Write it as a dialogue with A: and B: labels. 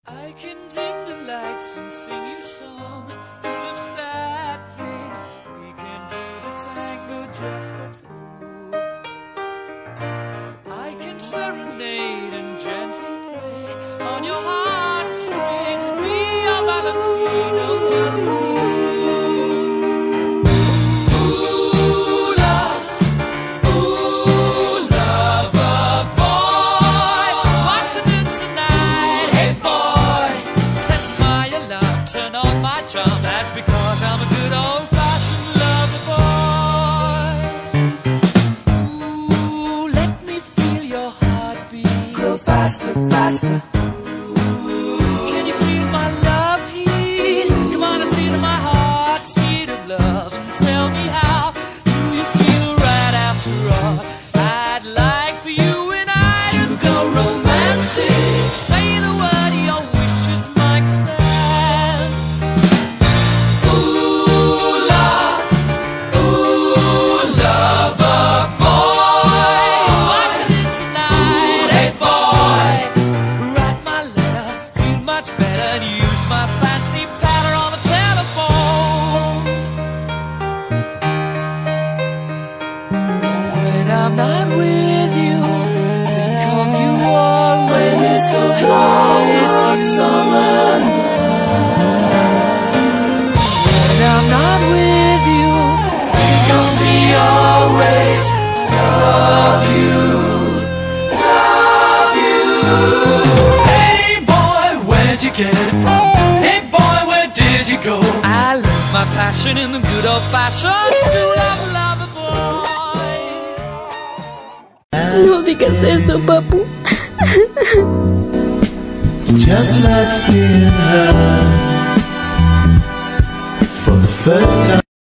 A: I can dim the lights and sing you songs full of sad things. We can do the tango just for two. I can serenade and gently play on your heartstrings. Be your Valentino just for you. That's because I'm a good old-fashioned lover boy. Ooh, let me feel your heartbeat grow faster, faster. Can you feel my love heat? Come on and see to my heart, seed of love, and tell me how do you feel right after all? I'd like for you and I to go romantic. Say the word, your wish is my command. Use my fancy pattern on the telephone. When I'm not with you, think of you always. The longest summer night. When I'm not with you, think of me always. I love you, love you. Hey boy, where'd you get it from? Hey boy, where did you go? I learned my passion in the good old-fashioned school of lover boys.
B: No digas eso, papu.
C: Just like seeing her for the first time.